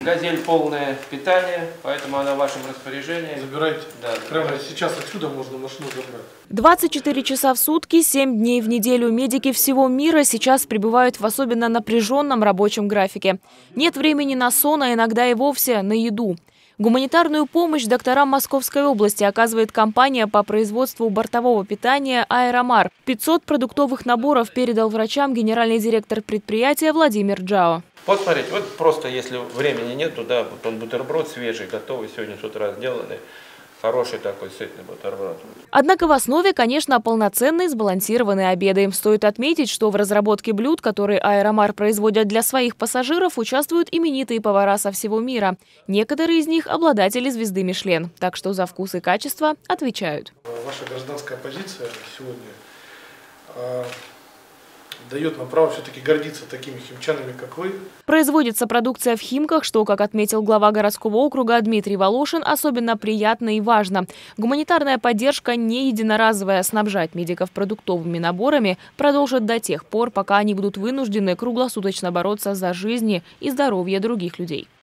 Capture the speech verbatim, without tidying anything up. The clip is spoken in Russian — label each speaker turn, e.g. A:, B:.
A: Газель полное питание, поэтому она в вашем распоряжении.
B: Забирайте.
A: Да,
B: прямо сейчас отсюда можно машину забрать.
C: двадцать четыре часа в сутки, семь дней в неделю. Медики всего мира сейчас пребывают в особенно напряженном рабочем графике. Нет времени на сон, а иногда и вовсе на еду. Гуманитарную помощь докторам Московской области оказывает компания по производству бортового питания «Аэромар». пятьсот продуктовых наборов передал врачам генеральный директор предприятия Владимир Джао.
A: Вот смотрите, вот просто если времени нет, туда вот он бутерброд свежий, готовый, сегодня с утра сделанный. Хороший такой сытный бутерброд.
C: Однако в основе, конечно, полноценные сбалансированные обеды. Стоит отметить, что в разработке блюд, которые «Аэромар» производят для своих пассажиров, участвуют именитые повара со всего мира. Некоторые из них – обладатели звезды Мишлен. Так что за вкус и качество отвечают.
B: Ваша гражданская позиция сегодня э, дает нам право все-таки гордиться такими химчанами, как вы.
C: Производится продукция в Химках, что, как отметил глава городского округа Дмитрий Волошин, особенно приятно и важно. Гуманитарная поддержка не единоразовая. Снабжать медиков продуктовыми наборами продолжат до тех пор, пока они будут вынуждены круглосуточно бороться за жизни и здоровье других людей.